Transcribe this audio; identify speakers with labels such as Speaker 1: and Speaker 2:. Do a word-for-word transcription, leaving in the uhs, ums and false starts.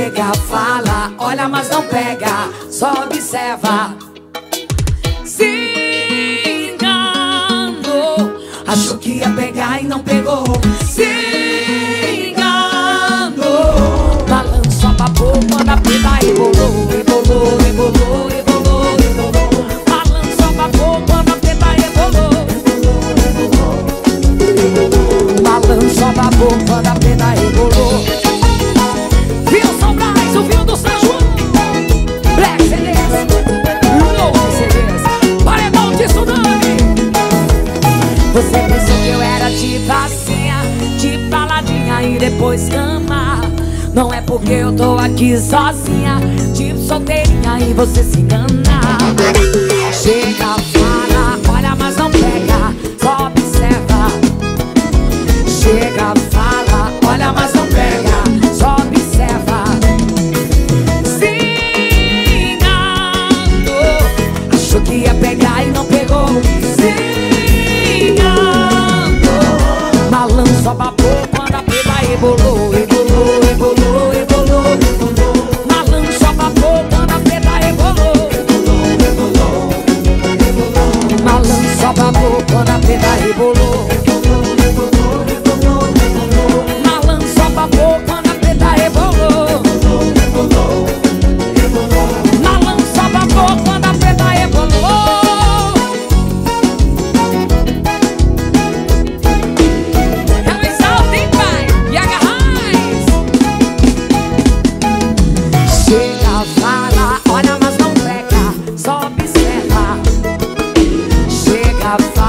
Speaker 1: Chega, fala, olha, mas não pega, só observa. Se enganou, achou que ia pegar e não pegou. Se enganou, balanço abafou quando a peda rebolou. Rebolou, rebolou, rebolou, rebolou. Balanço abafou quando a peda rebolou. Balanço abafou quando a peda rebolou. Wilson Braz, o vinho do São João. Black C Ds, Louco C Ds, paredão de tsunami. Você pensou que eu era de facinha, de baladinha e depois cama. Não é porque eu tô aqui sozinha, tipo solteirinha, e você se engana. Chega, fala, olha, mas não pega, só observa. Chega, fala, olha, mas não pega, só observa. Se enganou, achou que ia pegar e não pegou. Se enganou, balanço abafou quando a peda rebolou. Rebolou, rebolou, rebolou, rebolou. Balanço abafou quando a peda rebolou. Rebolou, rebolou, balanço abafou quando a peda rebolou. Balanço abafou quando a peda rebolou. Balanço abafou quando a peda rebolou. É mais alto, hein, pai? E agarrais. Chega, fala, olha, mas não pega, só observa. Chega, fala.